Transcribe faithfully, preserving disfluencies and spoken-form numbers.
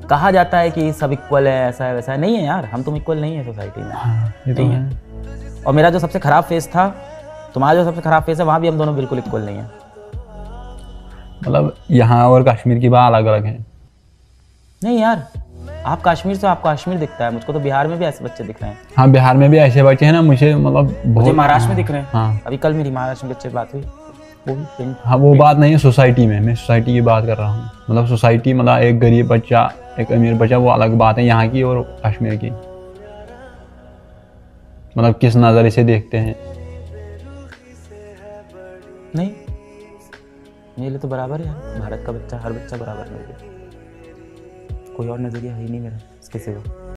कहा जाता है कि सब इक्वल है, ऐसा है वैसा है, नहीं है यार, हम तुम इक्वल नहीं है सोसाइटी में। हाँ, ये तो नहीं है। है। और मेरा जो सबसे खराब फेस था, तुम्हारा जो सबसे खराब फेस है, वहाँ भी हम दोनों बिल्कुल इक्वल नहीं है। मतलब यहाँ और कश्मीर की बात अलग अलग है। नहीं यार, आप कश्मीर से, आपको कश्मीर दिखता है, मुझको तो बिहार में भी ऐसे बच्चे दिख रहे हैं। हाँ, बिहार में भी ऐसे बच्चे हैं ना, मुझे मतलब मुझे बहुत। महाराष्ट्र में दिख रहे हैं। हाँ अभी कल मेरी महाराष्ट्र में बच्चे से बात हुई, वो भी पिंड। हाँ, वो बात नहीं है सोसाइटी में, मैं सोसाइटी की बात कर रहा हूँ। मतलब सोसाइटी, मतलब एक गरीब बच्चा, एक अमीर बच्चा, वो अलग बात है यहाँ की और कश्मीर की। मतलब किस नज़र से देखते हैं। नहीं, मेरे लिए तो बराबर है, भारत का बच्चा, हर बच्चा बराबर है, कोई और नज़रिया है ही नहीं मेरा इसके सिवा।